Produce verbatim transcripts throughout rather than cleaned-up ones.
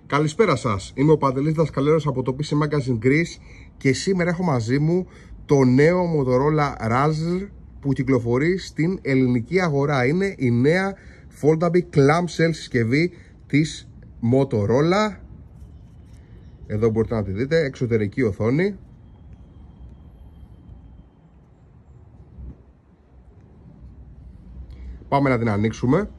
Καλησπέρα σας, είμαι ο Παντελής Δασκαλέρος από το πι σι Magazine Greece και σήμερα έχω μαζί μου το νέο Motorola Razr που κυκλοφορεί στην ελληνική αγορά. Είναι η νέα Foldable Clamshell συσκευή της Motorola. Εδώ μπορείτε να τη δείτε, εξωτερική οθόνη. Πάμε να την ανοίξουμε.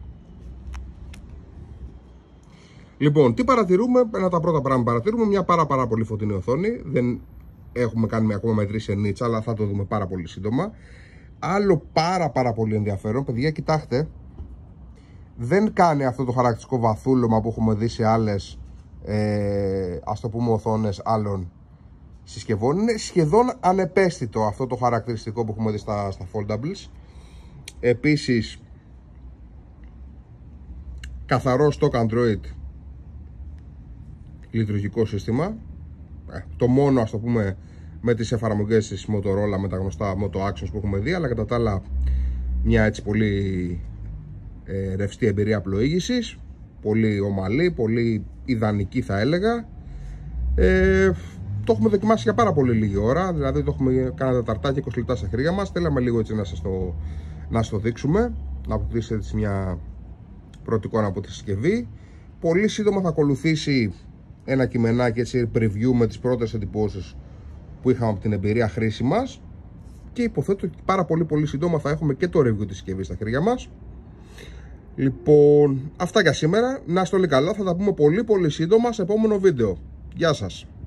Λοιπόν, τι παρατηρούμε, ένα από τα πρώτα πράγματα παρατηρούμε, μια πάρα πάρα πολύ φωτεινή οθόνη. Δεν έχουμε κάνει ακόμα μετρήσει νίτσα, αλλά θα το δούμε πάρα πολύ σύντομα. Άλλο πάρα πάρα πολύ ενδιαφέρον, παιδιά, κοιτάξτε. Δεν κάνει αυτό το χαρακτηριστικό βαθούλωμα που έχουμε δει σε άλλες, ε, ας το πούμε, οθόνες άλλων συσκευών. Είναι σχεδόν ανεπαίσθητο αυτό το χαρακτηριστικό που έχουμε δει στα, στα foldables. Επίσης, καθαρό stock Android λειτουργικό σύστημα. ε, Το μόνο, ας το πούμε, με τις εφαρμογές της Motorola, με τα γνωστά Moto Actions που έχουμε δει, αλλά κατά τα άλλα μια έτσι πολύ ε, ρευστή εμπειρία πλοήγησης, πολύ ομαλή, πολύ ιδανική θα έλεγα. ε, Το έχουμε δοκιμάσει για πάρα πολύ λίγη ώρα, δηλαδή το έχουμε κάνει τεταρτά και είκοσι λεπτά στα χέρια μας. Θέλαμε λίγο έτσι να σας το, να σας το δείξουμε, να αποκτήσετε έτσι μια πρώτη εικόνα από τη συσκευή. Πολύ σύντομα θα ακολουθήσει ένα κειμενάκι, έτσι, preview με τις πρώτες εντυπώσεις που είχαμε από την εμπειρία χρήση μας, και υποθέτω ότι πάρα πολύ πολύ σύντομα θα έχουμε και το review της συσκευής στα χέρια μας. Λοιπόν, αυτά για σήμερα. Να είστε όλοι καλά, θα τα πούμε πολύ πολύ σύντομα σε επόμενο βίντεο. Γεια σας.